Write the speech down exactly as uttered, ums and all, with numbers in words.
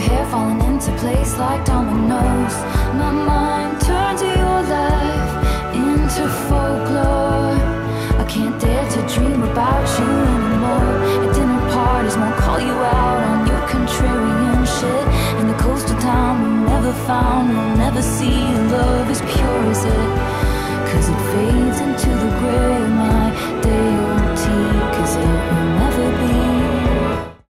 hair falling into place like dominoes. My mind turned to your life, into folklore. I can't dare to dream about you anymore. At dinner parties, won't call you out on your contrarian shit. In the coastal town we never found, we'll never see